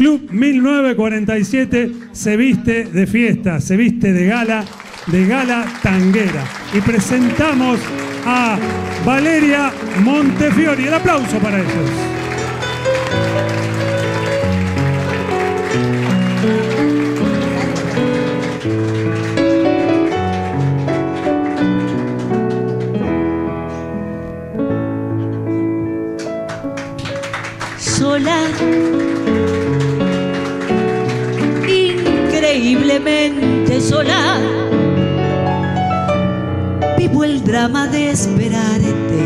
Club 1947 se viste de fiesta, se viste de gala tanguera. Y presentamos a Valeria Montefiori. El aplauso para ellos. Sola, increíblemente sola, vivo el drama de esperarte.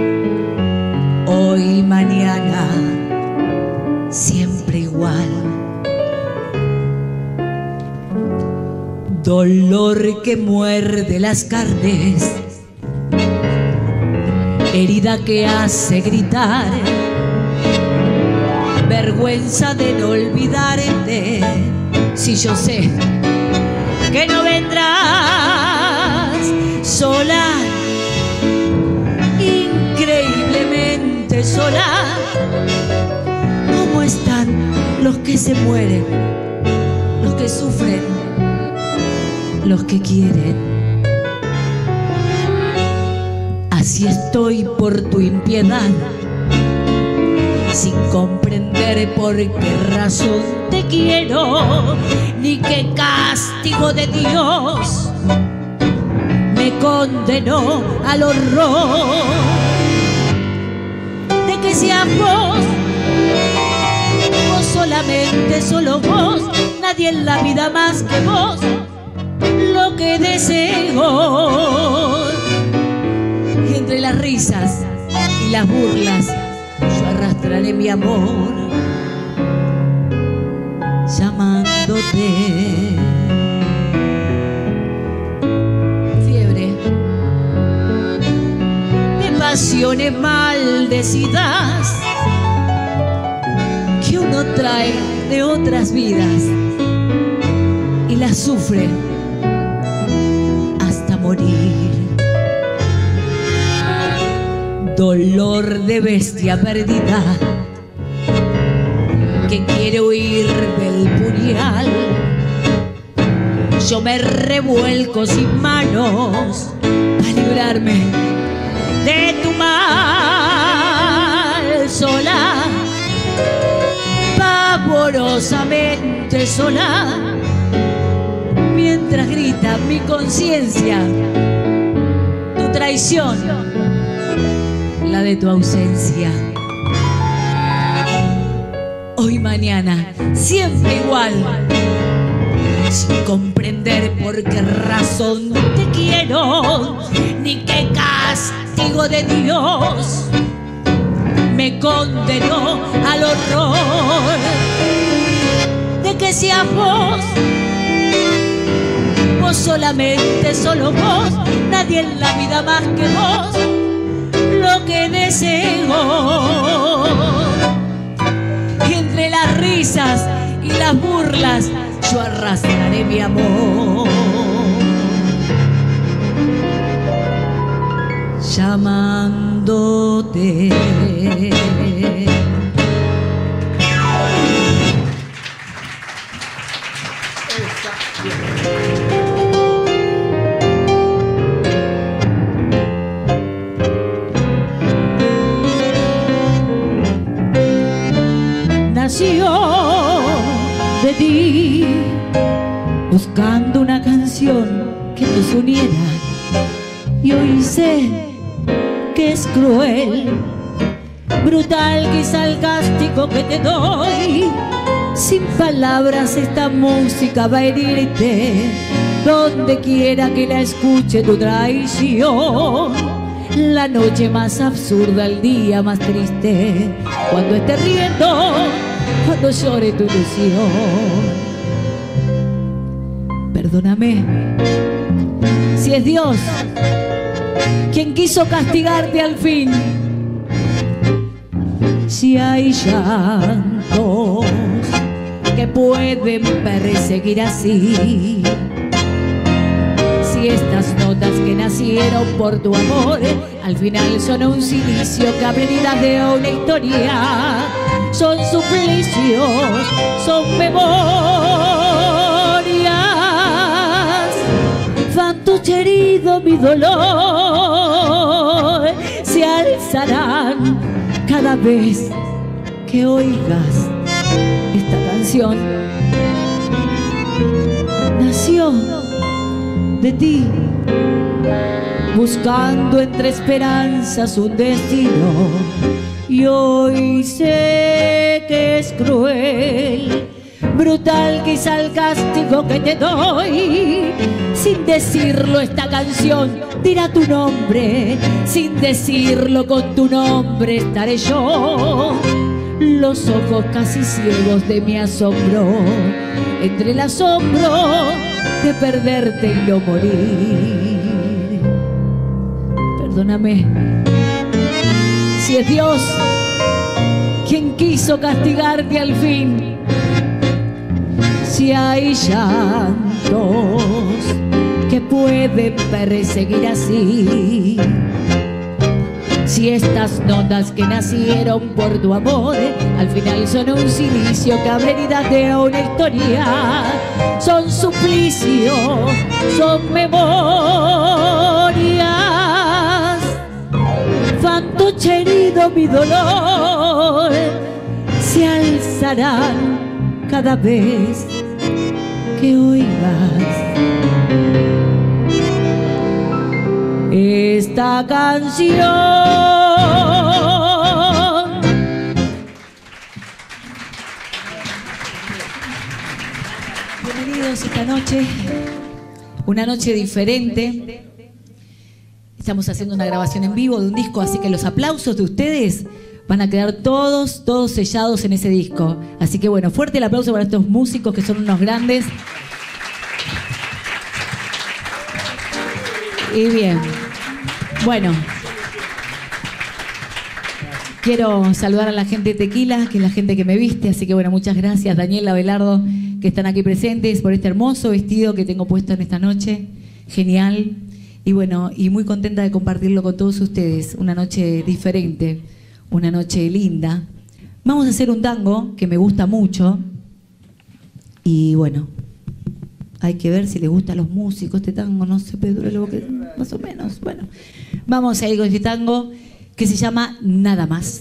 Hoy, mañana, siempre igual. Dolor que muerde las carnes, herida que hace gritar, vergüenza de no olvidarte. Si yo sé que no vendrás, sola, increíblemente sola. ¿Cómo están los que se mueren, los que sufren, los que quieren? Así estoy por tu impiedad, sin comprender por qué razón te quiero, ni qué castigo de Dios me condenó al horror de que seas vos, vos solamente, solo vos, nadie en la vida más que vos, lo que deseo. Y entre las risas y las burlas yo arrastraré mi amor llamándote. Fiebre de pasiones maldecidas que uno trae de otras vidas y las sufre hasta morir. Dolor de bestia perdida que quiere huir del puñal. Yo me revuelco sin manos para librarme de tu mal. Sola, pavorosamente sola, mientras grita mi conciencia tu traición, la de tu ausencia. Hoy, mañana, siempre igual, sin comprender por qué razón te quiero, ni qué castigo de Dios me condenó al horror de que seas vos, vos solamente, solo vos, nadie en la vida más que vos, lo que deseo. Y entre las risas y las burlas yo arrastraré mi amor llamándote. Nació de ti, buscando una canción que nos uniera, y hoy sé que es cruel, brutal quizá el castigo que te doy. Sin palabras esta música va a herirte, donde quiera que la escuche tu traición. La noche más absurda, el día más triste, cuando estés riendo, cuando llore tu ilusión. Perdóname si es Dios quien quiso castigarte al fin. Si hay llantos que pueden perseguir así, si estas notas que nacieron por tu amor al final son un silicio que abre vidas de una historia, son suplicios, son memorias. Fantoche herido, mi dolor se alzarán cada vez que oigas esta canción. Nació de ti, buscando entre esperanzas un destino, y hoy sé que es cruel, brutal quizá el castigo que te doy. Sin decirlo esta canción dirá tu nombre, sin decirlo con tu nombre estaré yo. Los ojos casi ciegos de mi asombro, entre el asombro de perderte y no morir. Perdóname si es Dios quien quiso castigarte al fin, si hay llantos que pueden perseguir así, si estas notas que nacieron por tu amor al final son un silicio que abre heridas de una historia, son suplicios, son memorias. Fantoche herido, mi dolor se alzarán cada vez que oigas esta canción. Bienvenidos esta noche, una noche diferente. Estamos haciendo una grabación en vivo de un disco, así que los aplausos de ustedes van a quedar todos sellados en ese disco. Así que bueno, fuerte el aplauso para estos músicos que son unos grandes. Y bien, bueno, quiero saludar a la gente de Tequila, que es la gente que me viste, así que bueno, muchas gracias Daniela, Belardo, que están aquí presentes, por este hermoso vestido que tengo puesto en esta noche, genial, y bueno, y muy contenta de compartirlo con todos ustedes, una noche diferente, una noche linda. Vamos a hacer un tango que me gusta mucho, y bueno, hay que ver si les gusta a los músicos este tango, no sé, Pedro, lo que más o menos. Bueno, vamos a ir con este tango que se llama Nada Más.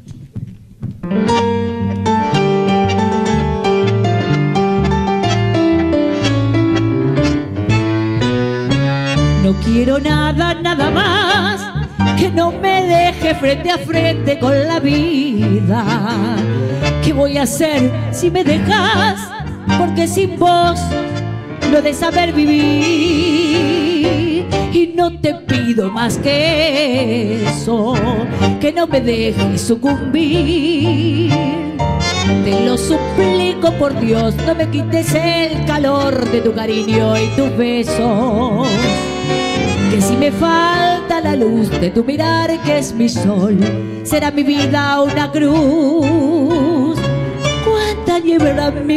No quiero nada, nada más que no me deje frente a frente con la vida. ¿Qué voy a hacer si me dejas? Porque sin vos no de saber vivir, y no te pido más que eso, que no me dejes sucumbir. Te lo suplico por Dios, no me quites el calor de tu cariño y tus besos, que si me falta la luz de tu mirar que es mi sol, será mi vida una cruz. Cuánta nieve habrá en mi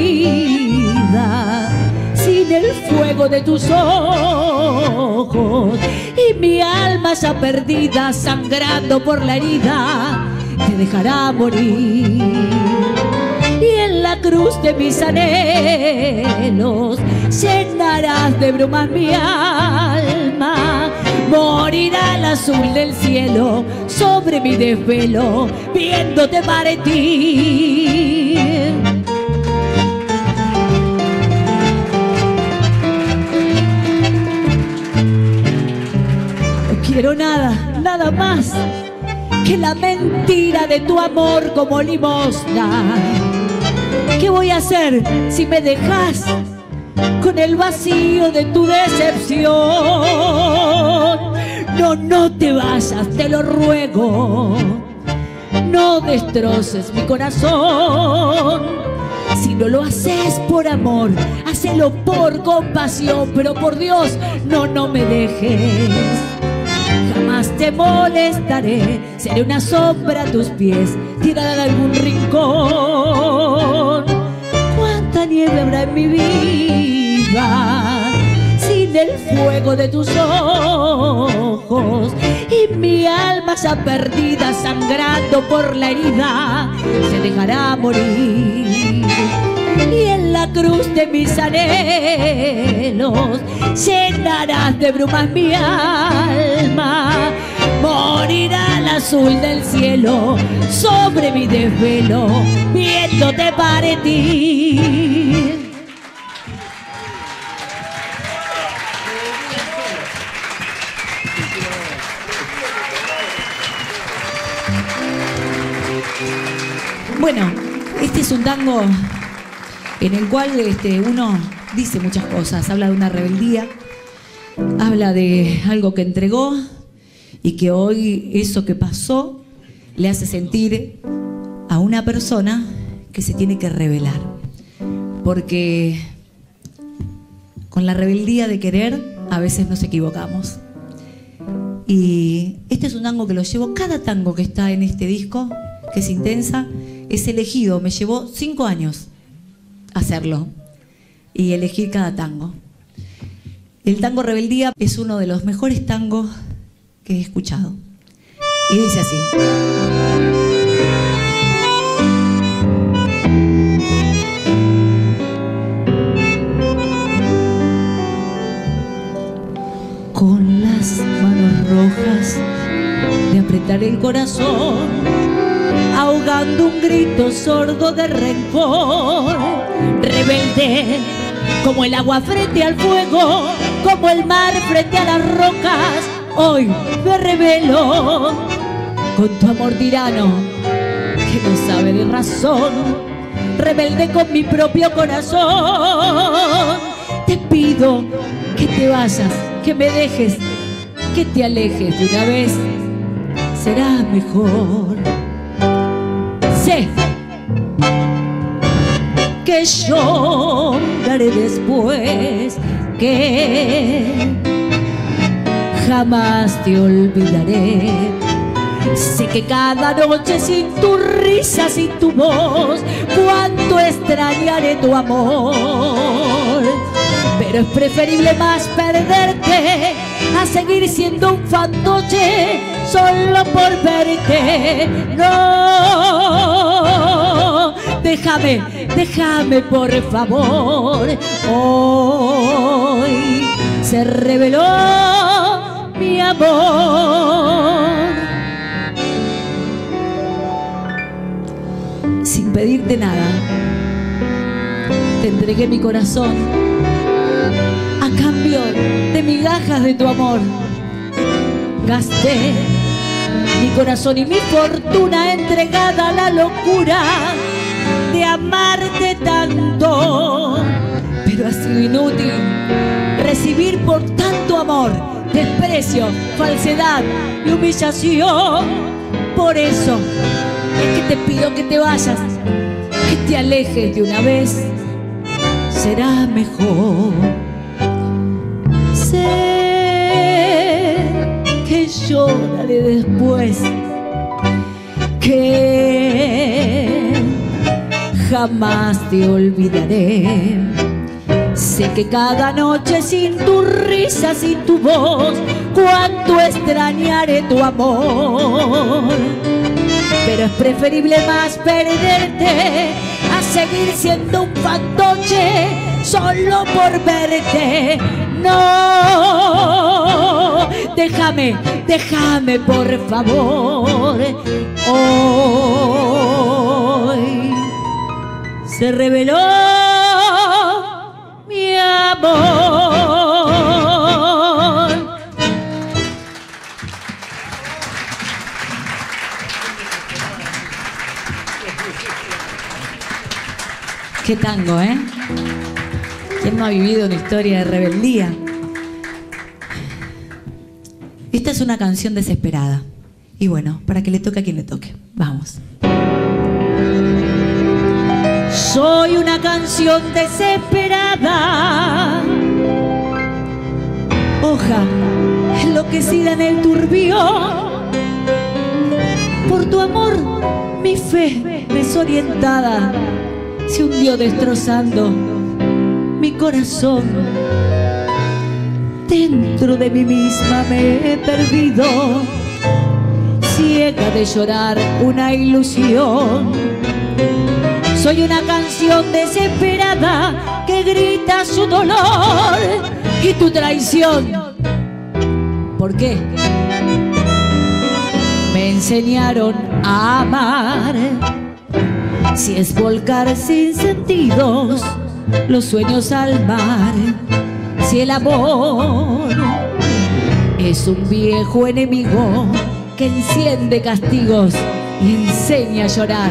vida sin el fuego de tus ojos, y mi alma ya perdida, sangrando por la herida, te dejará morir. Y en la cruz de mis anhelos llenarás de brumas mi alma, morirá el azul del cielo sobre mi desvelo, viéndote partir. Quiero nada, nada más que la mentira de tu amor como limosna. ¿Qué voy a hacer si me dejas con el vacío de tu decepción? No, no te vayas, te lo ruego, no destroces mi corazón. Si no lo haces por amor, hacelo por compasión, pero por Dios, no, no me dejes. Jamás te molestaré, seré una sombra a tus pies, tirada en algún rincón. Cuánta nieve habrá en mi vida sin del fuego de tus ojos, y mi alma ya perdida, sangrando por la herida, se dejará morir. Y en la cruz de mis anhelos llenarás de brumas mi alma. Morirá el azul del cielo sobre mi desvelo, viéndote partir. Bueno, este es un tango en el cual uno dice muchas cosas. Habla de una rebeldía, habla de algo que entregó y que hoy eso que pasó le hace sentir a una persona que se tiene que rebelar. Porque con la rebeldía de querer a veces nos equivocamos. Y este es un tango que lo llevo, cada tango que está en este disco, que es Intensa, es elegido. Me llevó 5 años hacerlo y elegir cada tango. El tango Rebeldía es uno de los mejores tangos que he escuchado. Y dice así. Con las manos rojas de apretar el corazón, ahogando un grito sordo de rencor, rebelde como el agua frente al fuego, como el mar frente a las rocas, hoy me rebelo con tu amor tirano que no sabe de razón, rebelde con mi propio corazón. Te pido que te vayas, que me dejes, que te alejes de una vez, será mejor. Sé que lloraré después, que jamás te olvidaré. Sé que cada noche sin tu risa, sin tu voz, cuánto extrañaré tu amor. Pero es preferible más perderte a seguir siendo un fantoche solo por verte. No, déjame por favor. Hoy se reveló mi amor. Sin pedirte nada, te entregué mi corazón a cambio de migajas de tu amor. Gasté mi corazón y mi fortuna entregada a la locura de amarte tanto. Pero ha sido inútil recibir por tanto amor desprecio, falsedad y humillación. Por eso es que te pido que te vayas, que te alejes de una vez, será mejor. Sé que lloraré después, que jamás te olvidaré. Sé que cada noche sin tu risa, sin tu voz, cuánto extrañaré tu amor. Pero es preferible más perderte a seguir siendo un fantoche solo por verte. No, déjame por favor. Hoy se reveló mi amor. Qué tango, ¿eh? ¿Quién no ha vivido una historia de rebeldía? Esta es una canción desesperada. Y bueno, para que le toque a quien le toque. Vamos. Soy una canción desesperada, hoja enloquecida en el turbión. Por tu amor mi fe desorientada se hundió destrozando mi corazón. dentro de mí misma me he perdido, ciega de llorar una ilusión. Soy una canción desesperada que grita su dolor y tu traición. ¿Por qué? Me enseñaron a amar. Si es volcar sin sentidos los sueños al mar, si el amor es un viejo enemigo que enciende castigos y enseña a llorar.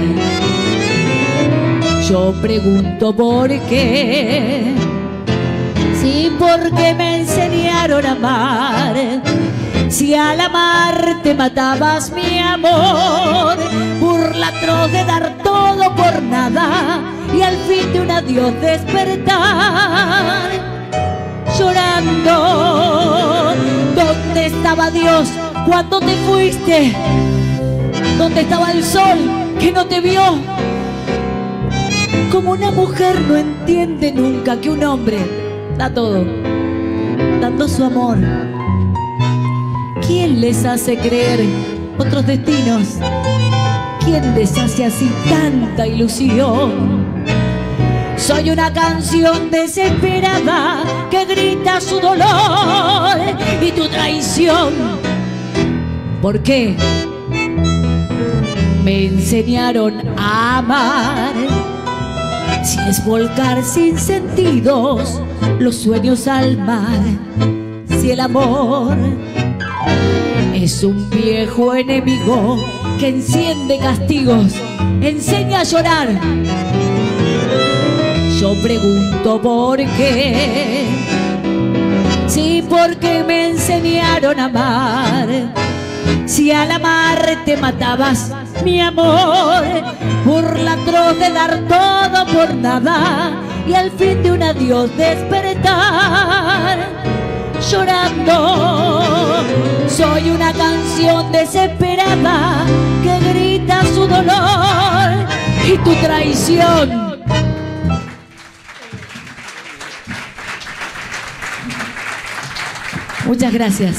Yo pregunto por qué, sí, porque me enseñaron a amar. Si al amar te matabas mi amor, burla atroz de dar todo por nada y al fin de un adiós despertar llorando. ¿Dónde estaba Dios cuando te fuiste? ¿Dónde estaba el sol que no te vio? Como una mujer no entiende nunca que un hombre da todo, dando su amor. ¿Quién les hace creer otros destinos? ¿Quién les hace así tanta ilusión? Soy una canción desesperada que grita su dolor y tu traición. ¿Por qué? Me enseñaron a amar. Si es volcar sin sentidos los sueños al mar, si el amor es un viejo enemigo que enciende castigos, enseña a llorar. Yo pregunto por qué, sí, porque me enseñaron a amar. Si al amar te matabas mi amor, burla atroz de dar todo por nada y al fin de un adiós despertar llorando. Soy una canción desesperada que grita su dolor y tu traición. Muchas gracias.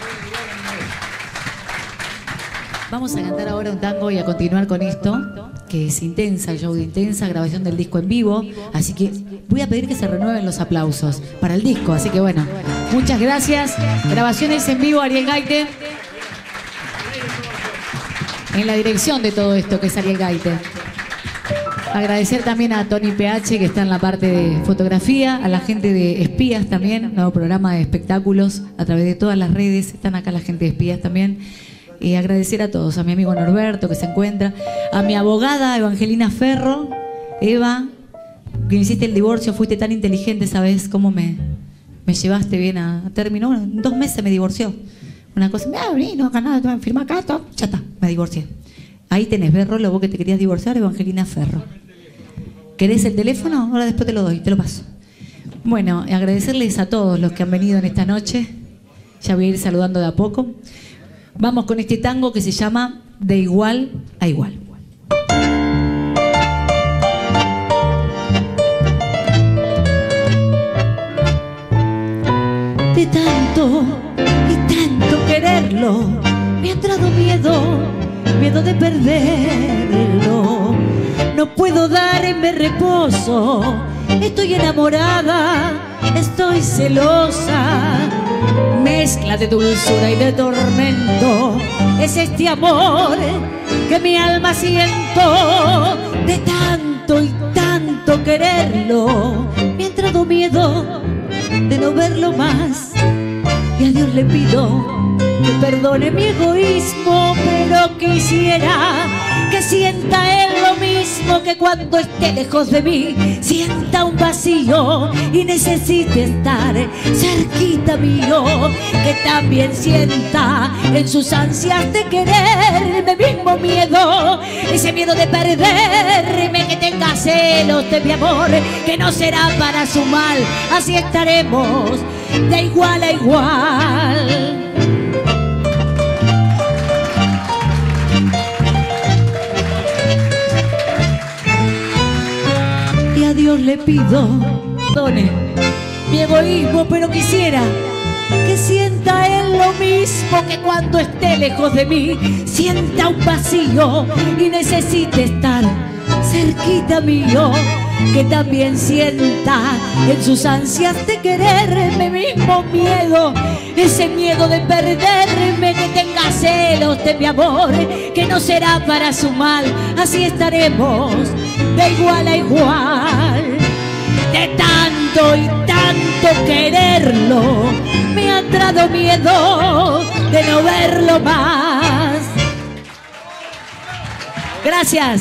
Vamos a cantar ahora un tango y a continuar con esto, que es intensa, el show de Intensa, grabación del disco en vivo. Así que voy a pedir que se renueven los aplausos para el disco. Así que bueno, muchas gracias. Grabaciones en vivo, Ariel Gaite. En la dirección de todo esto, que es Ariel Gaite. Agradecer también a Tony PH, que está en la parte de fotografía, a la gente de Espías también, nuevo programa de espectáculos a través de todas las redes. Están acá la gente de Espías también. Y agradecer a todos, a mi amigo Norberto, que se encuentra, a mi abogada Evangelina Ferro. Eva, que hiciste el divorcio, fuiste tan inteligente, ¿sabes cómo me llevaste bien a término? Bueno, en 2 meses me divorció. Una cosa, no, acá nada, firma acá, todo, ya está, me divorcié. Ahí tenés, ve, Rolo, vos que te querías divorciar, Evangelina Ferro. ¿Querés el teléfono? Ahora después te lo doy, te lo paso. Bueno, agradecerles a todos los que han venido en esta noche. Ya voy a ir saludando de a poco. Vamos con este tango que se llama De Igual a Igual. De tanto y tanto quererlo, me ha entrado miedo, miedo de perderlo. No puedo darme reposo, estoy enamorada, estoy celosa. Mezcla de dulzura y de tormento es este amor que mi alma siento. De tanto y tanto quererlo, me ha entrado miedo de no verlo más. Y a Dios le pido que perdone mi egoísmo, pero quisiera que sienta él lo mismo, que cuando esté lejos de mí sienta un vacío y necesite estar cerquita mío, que también sienta en sus ansias de quererme mismo miedo, ese miedo de perderme, que tenga celos de mi amor, que no será para su mal, así estaremos de igual a igual. Y a Dios le pido, perdone mi egoísmo, pero quisiera que sienta él lo mismo, que cuando esté lejos de mí sienta un vacío y necesite estar cerquita mío, que también sienta en sus ansias de quererme mismo miedo, ese miedo de perderme, que tenga celos de mi amor, que no será para su mal, así estaremos de igual a igual. De tanto y tanto quererlo, me ha entrado miedo de no verlo más. Gracias.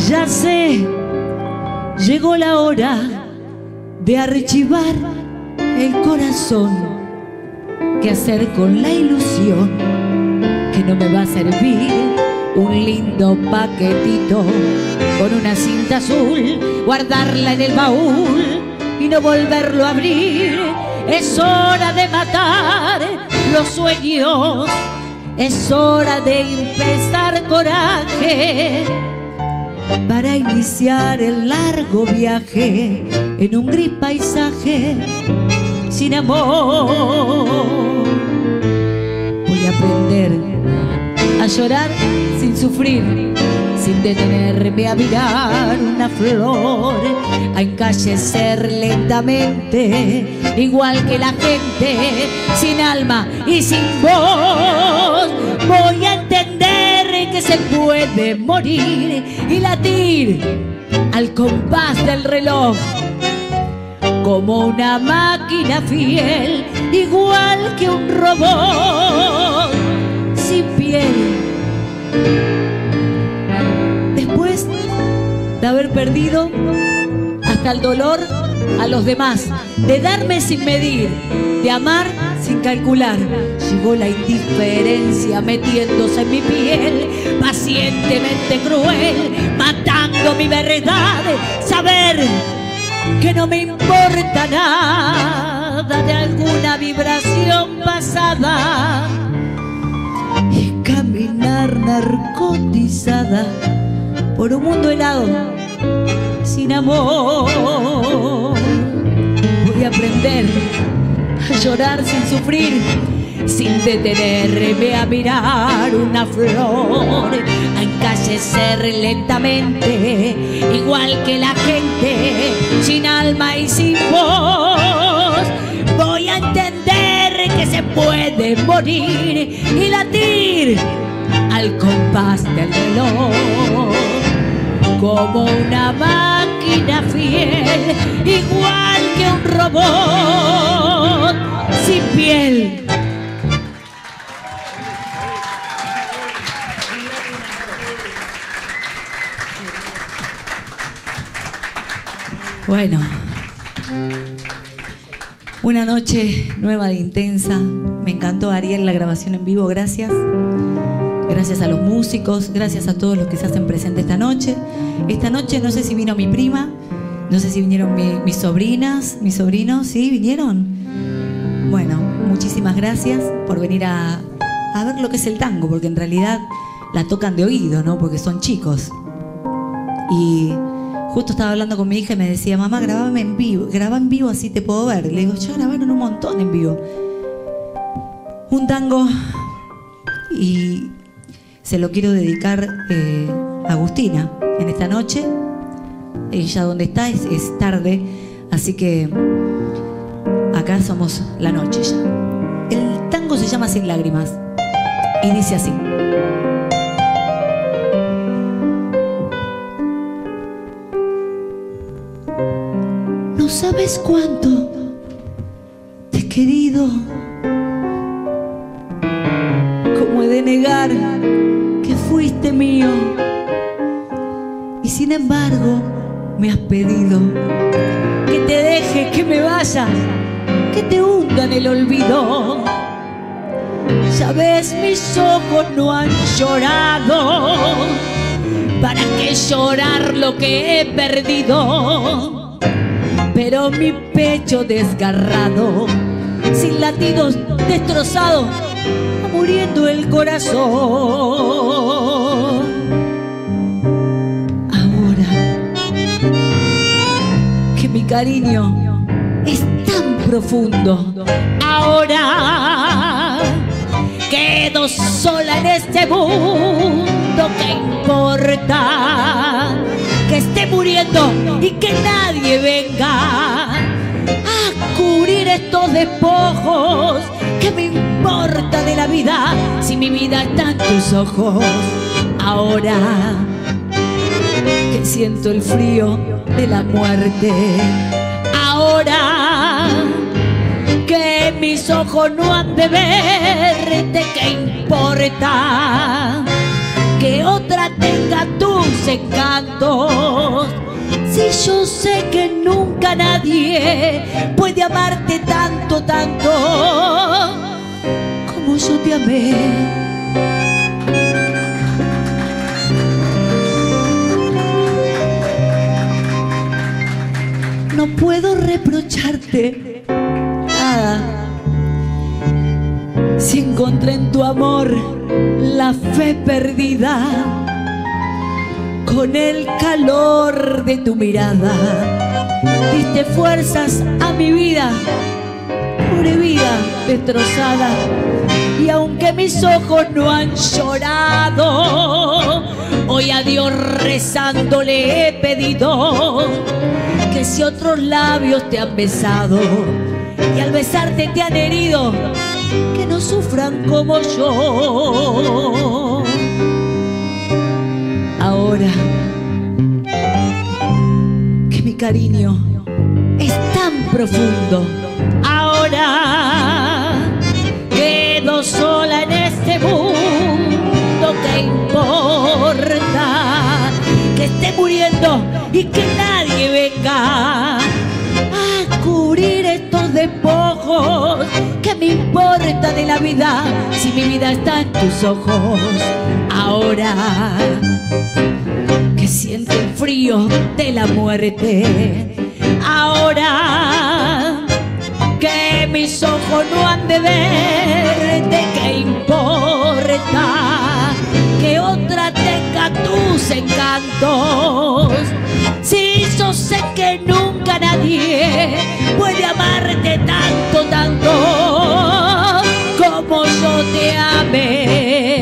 Ya sé, llegó la hora de archivar el corazón. ¿Qué hacer con la ilusión que no me va a servir un lindo paquetito con una cinta azul? Guardarla en el baúl y no volverlo a abrir. Es hora de matar los sueños, es hora de empezar coraje para iniciar el largo viaje en un gris paisaje sin amor. Voy a aprender a llorar sin sufrir, sin detenerme a mirar una flor, a encallecer lentamente, igual que la gente, sin alma y sin voz. Voy a entender que se puede morir y latir al compás del reloj, como una máquina fiel, igual que un robot sin piel. Después de haber perdido hasta el dolor a los demás, de darme sin medir, de amar sin calcular, llegó la indiferencia metiéndose en mi piel, pacientemente cruel, matando mi verdad. Saber que no me importa nada de alguna vibración pasada, y caminar narcotizada por un mundo helado sin amor. Voy a aprender a llorar sin sufrir, sin detenerme a mirar una flor, a encallecer lentamente, igual que la gente, sin alma y sin voz. Voy a entender que se puede morir y latir al compás del reloj, como una máquina fiel, igual que un robot sin piel. Bueno, una noche nueva de Intensa. Me encantó, Ariel, la grabación en vivo. Gracias. Gracias a los músicos, gracias a todos los que se hacen presentes esta noche. Esta noche no sé si vino mi prima, no sé si vinieron mis sobrinas, mis sobrinos. ¿Sí? ¿Vinieron? Bueno, muchísimas gracias por venir a ver lo que es el tango, porque en realidad la tocan de oído, ¿no? Porque son chicos. Y justo estaba hablando con mi hija y me decía: mamá, grabame en vivo, graba en vivo así te puedo ver. Le digo: ya grabaron un montón en vivo. Un tango, y se lo quiero dedicar a Agustina en esta noche. Ella donde está es tarde, así que acá somos la noche ya. El tango se llama Sin Lágrimas y dice así: no sabes cuánto te he querido, cómo he de negar que fuiste mío, y sin embargo me has pedido que te deje, que me vaya, que te hunda en el olvido. Ya ves, mis ojos no han llorado, ¿para qué llorar lo que he perdido? Pero mi pecho desgarrado, sin latidos, destrozado, va muriendo el corazón. Mi cariño es tan profundo, ahora quedo sola en este mundo. ¿Qué importa que esté muriendo y que nadie venga a cubrir estos despojos? ¿Qué me importa de la vida si mi vida está en tus ojos? Ahora que siento el frío de la muerte, ahora que mis ojos no han de verte, ¿qué importa que otra tenga tus encantos. Si yo sé que nunca nadie puede amarte tanto, tanto como yo te amé. No puedo reprocharte nada si encontré en tu amor la fe perdida. Con el calor de tu mirada diste fuerzas a mi vida, pobre vida destrozada. Y aunque mis ojos no han llorado, hoy a Dios rezando le he pedido que si otros labios te han besado y al besarte te han herido, que no sufran como yo. Ahora que mi cariño es tan profundo, ahora quedo sola en este mundo, ¿qué importa que esté muriendo y que nadie venga a cubrir estos despojos? ¿Qué me importa de la vida si mi vida está en tus ojos? Ahora que siento el frío de la muerte, ahora que mis ojos no han de verte, ¿qué importa que otra tenga tus encantos? Si yo sé que nunca nadie puede amarte tanto, tanto como yo te amé.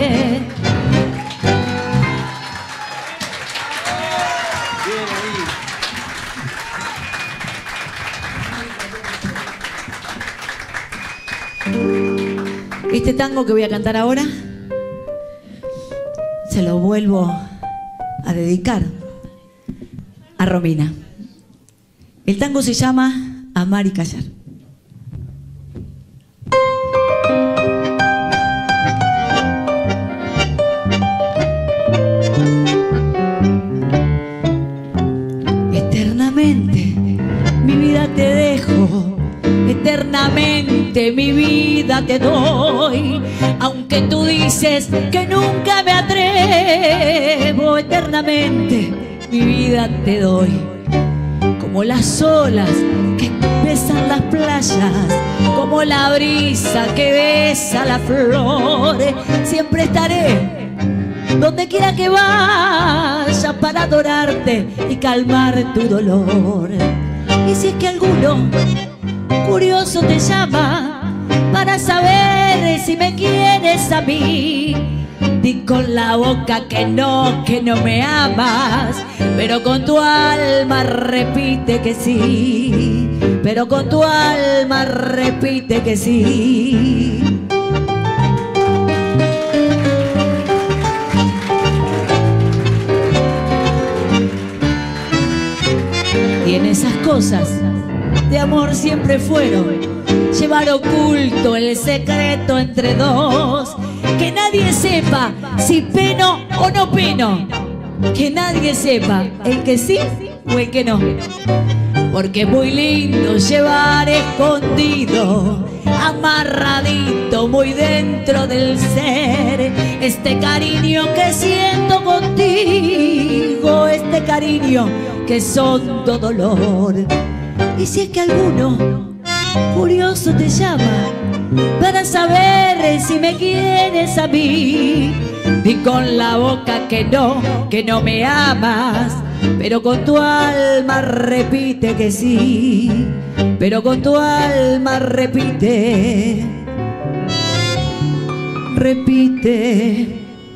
Este tango que voy a cantar ahora se lo vuelvo a dedicar a Romina. El tango se llama Amar y Callar. Eternamente mi vida te dejo, eternamente mi vida te doy, aunque tú dices que nunca me atrevo, eternamente mi vida te doy. Como las olas que besan las playas, como la brisa que besa las flores, siempre estaré donde quiera que vaya para adorarte y calmar tu dolor. Y si es que alguno curioso te llama para saber si me quieres a mí, di con la boca que no me amas, pero con tu alma repite que sí, pero con tu alma repite que sí. Y en esas cosas de amor siempre fueron llevar oculto el secreto entre dos, que nadie sepa si peno o no peno, que nadie sepa el que sí o el que no, porque es muy lindo llevar escondido, amarradito muy dentro del ser, este cariño que siento contigo, este cariño que es hondo dolor. Y si es que alguno curioso te llama para saber si me quieres a mí, di con la boca que no me amas, pero con tu alma repite que sí, pero con tu alma repite, repite,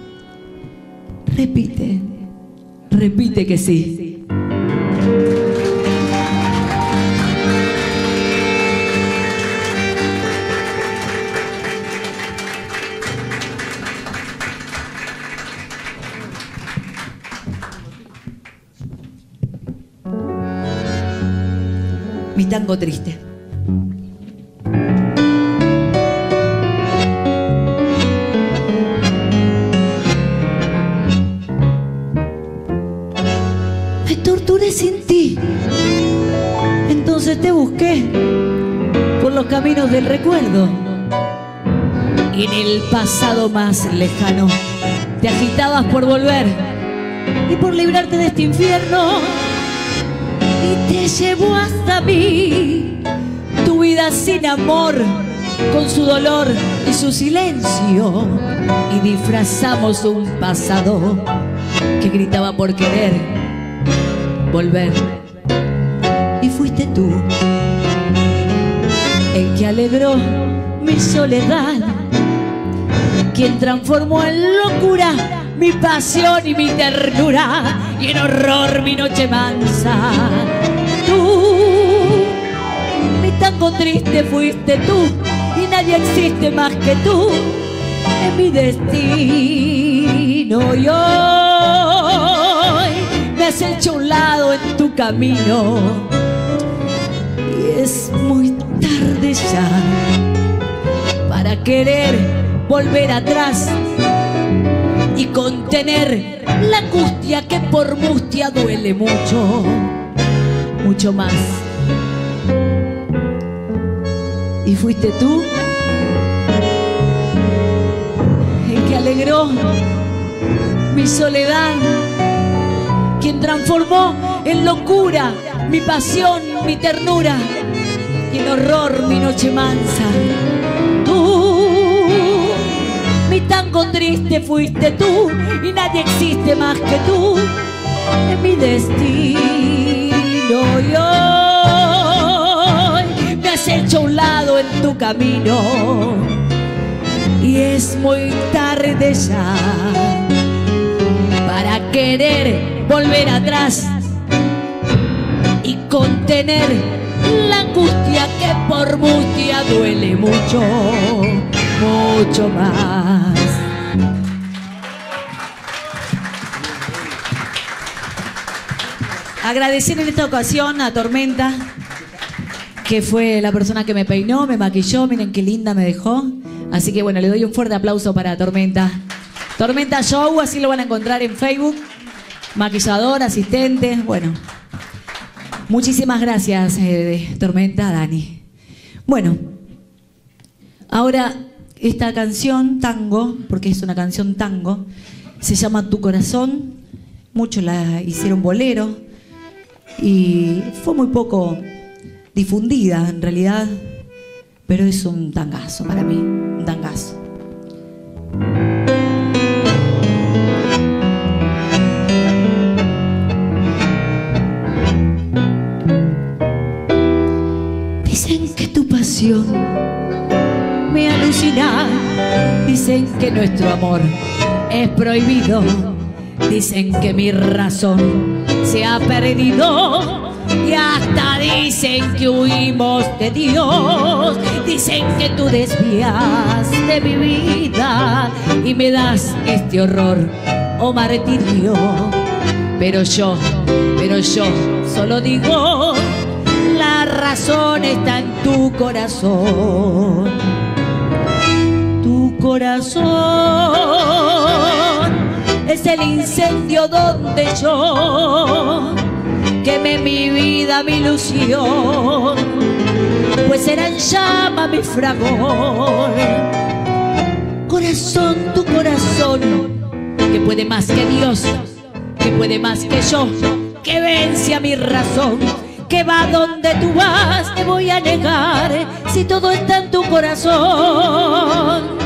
repite, repite que sí. Mi tango triste. me torturé sin ti. Entonces te busqué por los caminos del recuerdo y en el pasado más lejano te agitabas por volver y por librarte de este infierno, y te llevó hasta mí tu vida sin amor, con su dolor y su silencio, y disfrazamos un pasado que gritaba por querer volver. Y fuiste tú el que alegró mi soledad, quien transformó en locura mi pasión y mi ternura, y en horror mi noche mansa. Tú, mi tango triste fuiste tú, y nadie existe más que tú en mi destino. Y hoy me has hecho un lado en tu camino, y es muy tarde ya para querer volver atrás y contener la angustia que por mustia duele mucho, mucho más. Y fuiste tú el que alegró mi soledad, quien transformó en locura mi pasión, mi ternura, y en horror mi noche mansa. Tú, mi tango triste fuiste tú, y nadie existe más que tú en mi destino. Y hoy me has hecho un lado en tu camino, y es muy tarde ya para querer volver atrás y contener la angustia que por mustia duele mucho, mucho más. Agradecer en esta ocasión a Tormenta, que fue la persona que me peinó, me maquilló, miren qué linda me dejó. Así que bueno, le doy un fuerte aplauso para Tormenta. Tormenta Show, así lo van a encontrar en Facebook. Maquillador, asistente, bueno. Muchísimas gracias, Tormenta, Dani. Bueno, ahora esta canción, tango, porque es una canción tango, se llama Tu Corazón. Muchos la hicieron bolero y fue muy poco difundida en realidad, pero es un tangazo para mí, un tangazo. Dicen que tu pasión me alucina, dicen que nuestro amor es prohibido, dicen que mi razón se ha perdido, y hasta dicen que huimos de Dios. Dicen que tú desvías de mi vida y me das este horror o martirio. Pero yo solo digo, la razón está en tu corazón. Tu corazón es el incendio donde yo quemé mi vida, mi ilusión, pues será en llama mi fragor. Corazón, tu corazón, que puede más que Dios, que puede más que yo, que vence a mi razón, que va donde tú vas. Te voy a negar si todo está en tu corazón.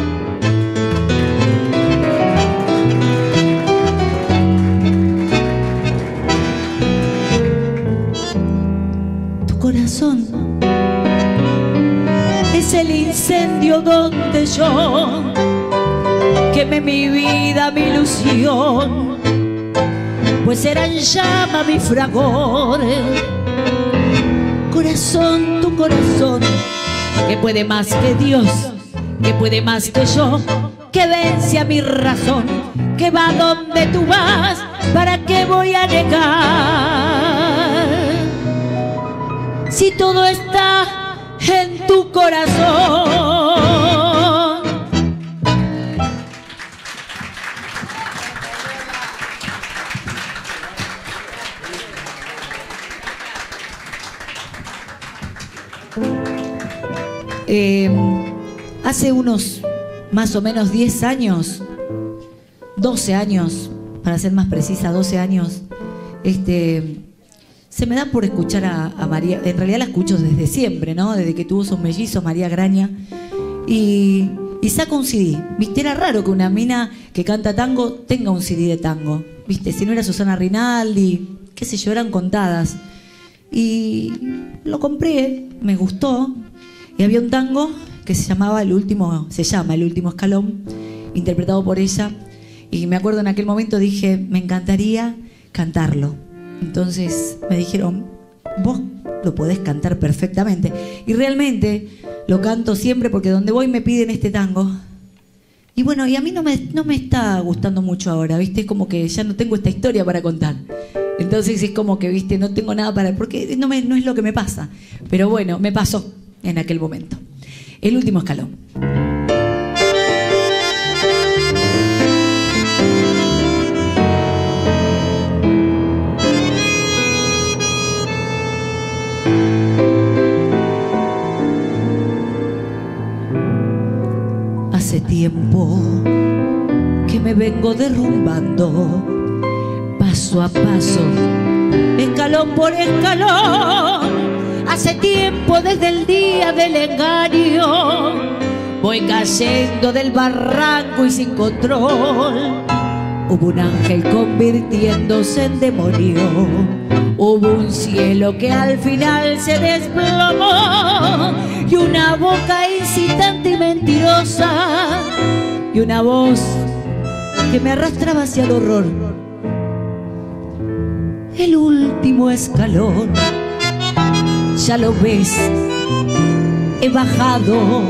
Corazón es el incendio donde yo quemé mi vida, mi ilusión, pues era en llama mi fragor. Corazón, tu corazón, que puede más que Dios, que puede más que yo, que vence a mi razón, que va donde tú vas. ¿Para qué voy a negar si todo está en tu corazón? Hace unos más o menos 10 años, 12 años, para ser más precisa, 12 años, se me da por escuchar a María. En realidad la escucho desde siempre, ¿no? Desde que tuvo sus mellizos, María Graña. Y saca un CD. ¿Viste? Era raro que una mina que canta tango tenga un CD de tango. ¿Viste? Si no era Susana Rinaldi, qué sé yo, eran contadas. Y lo compré, me gustó. Y había un tango que se llama El Último Escalón, interpretado por ella. Y me acuerdo en aquel momento dije, me encantaría cantarlo. Entonces me dijeron, vos lo podés cantar perfectamente. Y realmente lo canto siempre porque donde voy me piden este tango. Y bueno, y a mí no me está gustando mucho ahora, ¿viste? Es como que ya no tengo esta historia para contar. Entonces es como que, ¿viste? No tengo nada para... Porque no es lo que me pasa. Pero bueno, me pasó en aquel momento. El Último Escalón. Hace tiempo que me vengo derrumbando, paso a paso, escalón por escalón. Hace tiempo desde el día del engaño voy cayendo del barranco y sin control. Hubo un ángel convirtiéndose en demonio, hubo un cielo que al final se desplomó, y una boca incitante y mentirosa, y una voz que me arrastraba hacia el horror. El último escalón, ya lo ves, he bajado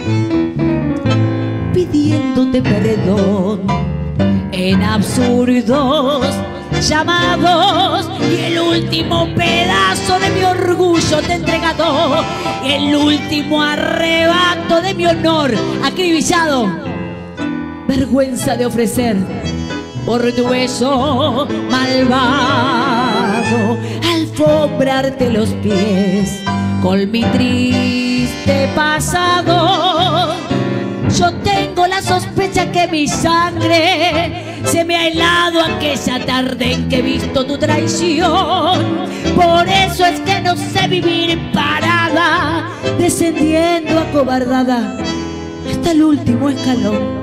pidiéndote perdón en absurdos llamados, y el último pedazo de mi orgullo te he entregado, y el último arrebato de mi honor acribillado. Vergüenza de ofrecer por tu beso malvado, alfombrarte los pies con mi triste pasado. Yo tengo la sospecha que mi sangre se me ha helado aquella tarde en que he visto tu traición. Por eso es que no sé vivir parada, descendiendo acobardada hasta el último escalón.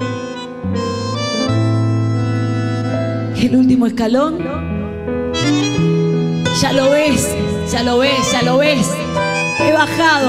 El último escalón, ya lo ves, ya lo ves, ya lo ves. He bajado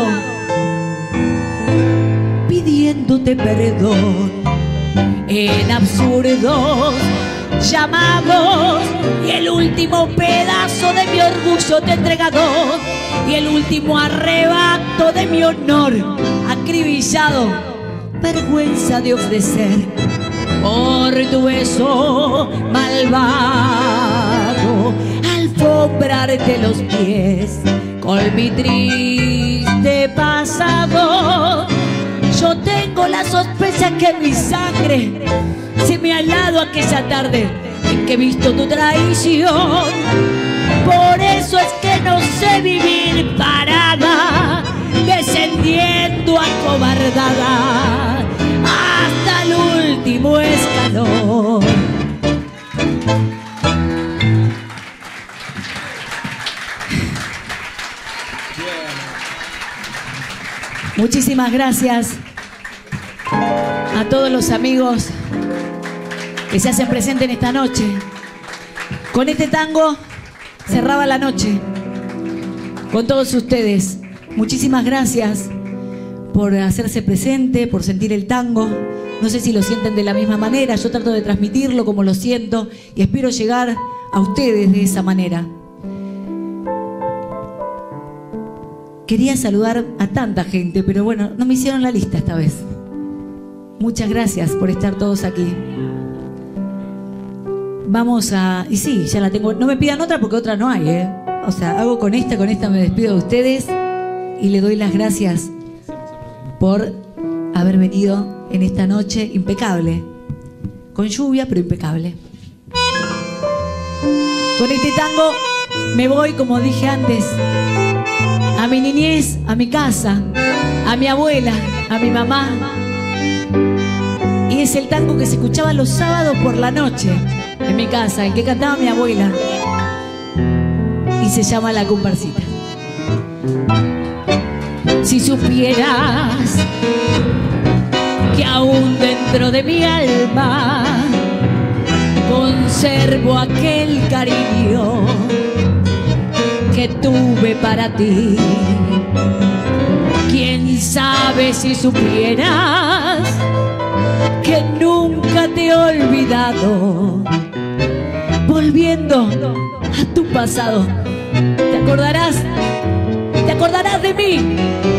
pidiéndote perdón en absurdos llamados, y el último pedazo de mi orgullo te he entregado, y el último arrebato de mi honor acribillado. Vergüenza de ofrecer por tu beso malvado, alfombrarte los pies con mi triste pasado. Yo tengo la sospecha que mi sangre se me ha helado aquella tarde en que he visto tu traición. Por eso es que no sé vivir parada, descendiendo acobardada hasta el último escalón. Muchísimas gracias a todos los amigos que se hacen presentes en esta noche. Con este tango cerraba la noche con todos ustedes. Muchísimas gracias por hacerse presente, por sentir el tango. No sé si lo sienten de la misma manera, yo trato de transmitirlo como lo siento y espero llegar a ustedes de esa manera. Quería saludar a tanta gente, pero bueno, no me hicieron la lista esta vez. Muchas gracias por estar todos aquí. Vamos a... Y sí, ya la tengo. No me pidan otra porque otra no hay, ¿eh? O sea, hago con esta me despido de ustedes y le doy las gracias por haber venido en esta noche impecable. Con lluvia, pero impecable. Con este tango me voy, como dije antes, a a mi niñez, a mi casa, a mi abuela, a mi mamá. Y es el tango que se escuchaba los sábados por la noche en mi casa, el que cantaba mi abuela. Y se llama La Comparsita. Si supieras que aún dentro de mi alma conservo aquel cariño que tuve para ti. Quién sabe si supieras que nunca te he olvidado. Volviendo a tu pasado, te acordarás de mí.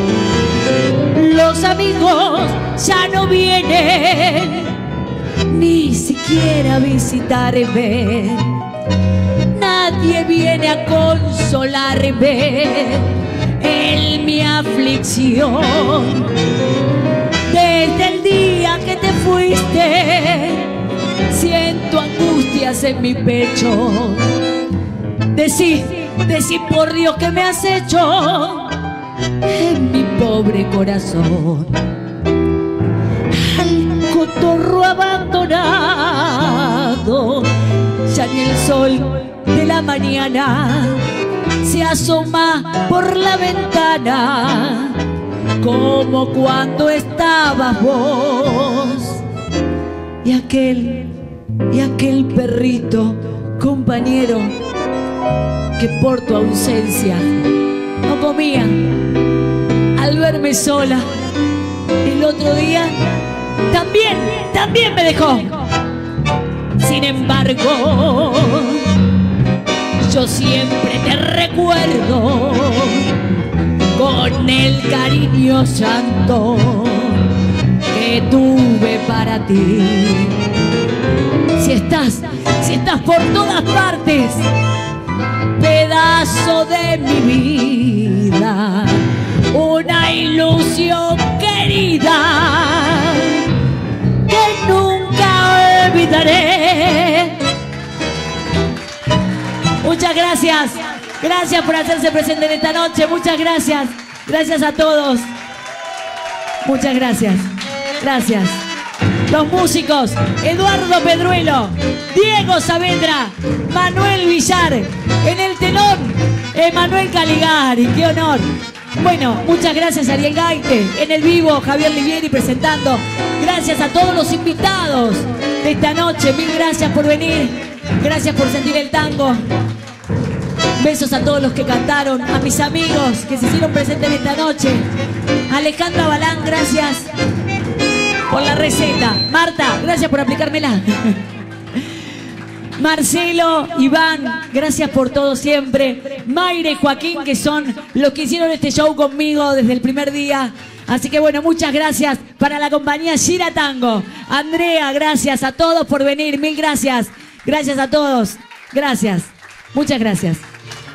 Los amigos ya no vienen ni siquiera a visitarme. Nadie viene a consolarme en mi aflicción. Desde el día que te fuiste, siento angustias en mi pecho. Decí por Dios que me has hecho en mi pobre corazón. Al cotorro abandonado, ya ni el sol de la mañana se asoma por la ventana, como cuando estabas vos. Y aquel perrito compañero que por tu ausencia no comía, al verme sola el otro día también me dejó. Sin embargo, yo siempre te recuerdo con el cariño santo que tuve para ti. Si estás por todas partes, pedazo de mi vida, una ilusión querida que nunca olvidaré. Muchas gracias. Gracias por hacerse presente en esta noche. Muchas gracias. Gracias a todos. Muchas gracias. Gracias. Los músicos: Eduardo Pedruelo, Diego Saavedra, Manuel Villar. En el telón, Emanuel Caligari. ¡Qué honor! Bueno, muchas gracias a Ariel Gaite. En el vivo, Javier Livieri presentando. Gracias a todos los invitados de esta noche. Mil gracias por venir. Gracias por sentir el tango. Besos a todos los que cantaron, a mis amigos que se hicieron presentes en esta noche. Alejandra Balán, gracias por la receta. Marta, gracias por aplicármela. Marcelo, Iván, gracias por todo siempre. Mayre y Joaquín, que son los que hicieron este show conmigo desde el primer día. Así que bueno, muchas gracias para la compañía Gira Tango. Andrea, gracias a todos por venir. Mil gracias. Gracias a todos. Gracias. Muchas gracias.